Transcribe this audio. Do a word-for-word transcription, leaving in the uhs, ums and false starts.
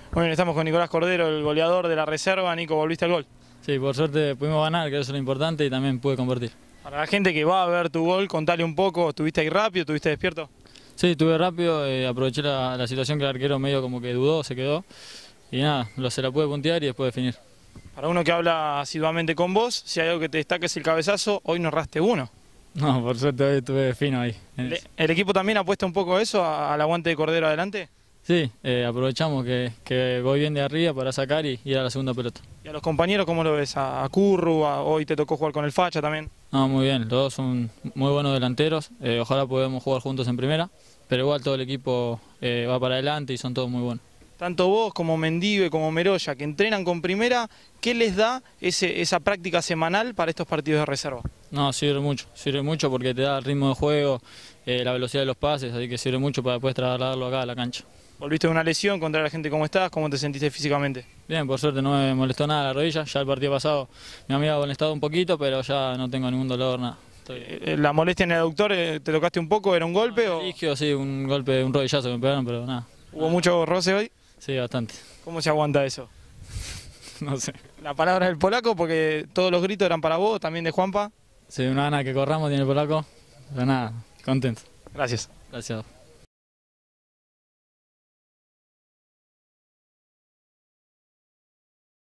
Muy bien, estamos con Nicolás Cordero, el goleador de la reserva. Nico, volviste al gol. Sí, por suerte pudimos ganar, que eso es lo importante, y también pude convertir. Para la gente que va a ver tu gol, contale un poco, ¿estuviste ahí rápido, estuviste despierto? Sí, estuve rápido, eh, aproveché la, la situación que el arquero medio como que dudó, se quedó, y nada, lo, se la pude puntear y después definir. Para uno que habla asiduamente con vos, si hay algo que te destaca es el cabezazo, hoy no erraste uno. No, por suerte hoy estuve fino ahí. ¿El, el equipo también apuesta un poco a eso, a- al aguante de Cordero adelante? Sí, eh, aprovechamos que, que voy bien de arriba para sacar y ir a la segunda pelota. ¿Y a los compañeros cómo lo ves? ¿A, a Curru? A- hoy te tocó jugar con el Facha también. No, muy bien, los dos son muy buenos delanteros, eh, ojalá podamos jugar juntos en primera, pero igual todo el equipo eh, va para adelante y son todos muy buenos. Tanto vos como Mendive, como Meroya, que entrenan con primera, ¿qué les da ese, esa práctica semanal para estos partidos de reserva? No, sirve mucho, sirve mucho porque te da el ritmo de juego, eh, la velocidad de los pases, así que sirve mucho para después trasladarlo acá a la cancha. Volviste de una lesión, contra la gente cómo estás, cómo te sentiste físicamente. Bien, por suerte no me molestó nada la rodilla, ya el partido pasado me había molestado un poquito, pero ya no tengo ningún dolor, nada. Estoy... Eh, ¿La molestia en el aductor, eh, te tocaste un poco, era un golpe o Isquio, sí, un golpe, un rodillazo que me pegaron, pero nada. hubo mucho roce hoy? Sí, bastante. ¿Cómo se aguanta eso? No sé. La palabra del polaco, porque todos los gritos eran para vos, también de Juanpa. Sí, una gana que corramos tiene el polaco, pero nada, contento. Gracias. Gracias.